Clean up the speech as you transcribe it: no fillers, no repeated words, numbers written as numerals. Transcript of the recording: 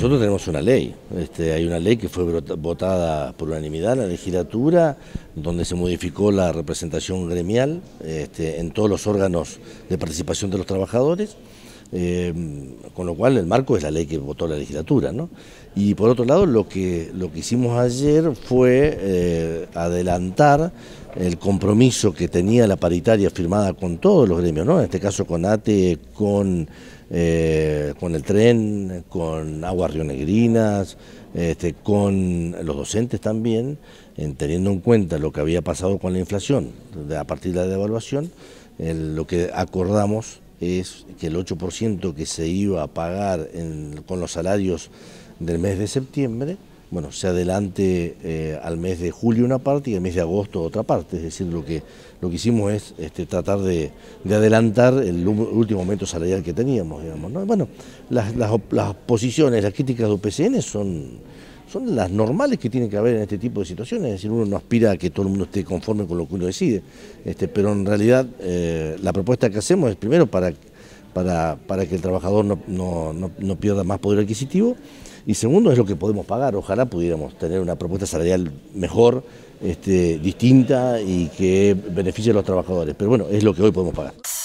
nosotros tenemos una ley, hay una ley que fue votada por unanimidad en la legislatura, donde se modificó la representación gremial en todos los órganos de participación de los trabajadores, con lo cual el marco es la ley que votó la legislatura, ¿no? Y por otro lado, lo que hicimos ayer fue adelantar el compromiso que tenía la paritaria firmada con todos los gremios, ¿no? En este caso con ATE, con el tren, con Aguas Rionegrinas, con los docentes también, teniendo en cuenta lo que había pasado con la inflación a partir de la devaluación, lo que acordamos es que el 8% que se iba a pagar con los salarios del mes de septiembre, bueno, se adelante al mes de julio una parte y al mes de agosto otra parte. Es decir, lo que hicimos es tratar de adelantar el último aumento salarial que teníamos, digamos, ¿no? Bueno, las posiciones, las críticas de UPCN son las normales que tiene que haber en este tipo de situaciones. Es decir, uno no aspira a que todo el mundo esté conforme con lo que uno decide, pero en realidad la propuesta que hacemos es primero para que el trabajador no pierda más poder adquisitivo, y segundo es lo que podemos pagar. Ojalá pudiéramos tener una propuesta salarial mejor, distinta y que beneficie a los trabajadores, pero bueno, es lo que hoy podemos pagar.